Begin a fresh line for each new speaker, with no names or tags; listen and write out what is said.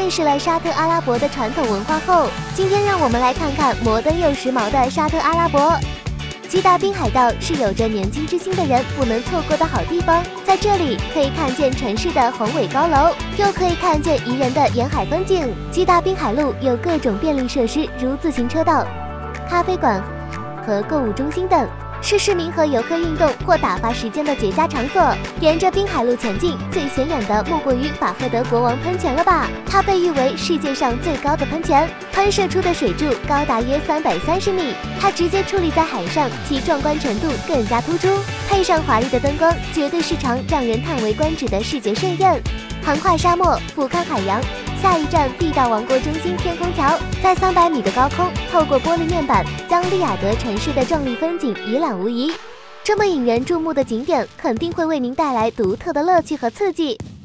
认识了沙特阿拉伯的传统文化后，今天让我们来看看摩登又时髦的沙特阿拉伯。吉达滨海盗是有着年轻之心的人不能错过的好地方，在这里可以看见城市的宏伟高楼，又可以看见宜人的沿海风景。吉达滨海路有各种便利设施，如自行车道、咖啡馆和购物中心等，是市民和游客运动或打发时间的绝佳场所。沿着滨海路前进，最显眼的莫过于法赫德国王喷泉了吧？它被誉为世界上最高的喷泉，喷射出的水柱高达约330米，它直接矗立在海上，其壮观程度更加突出。配上华丽的灯光，绝对是场让人叹为观止的视觉盛宴。横跨沙漠，俯瞰海洋。下一站必到王国中心天空桥，在300米的高空，透过玻璃面板，将利雅得城市的壮丽风景一览无遗。这么引人注目的景点，肯定会为您带来独特的乐趣和刺激。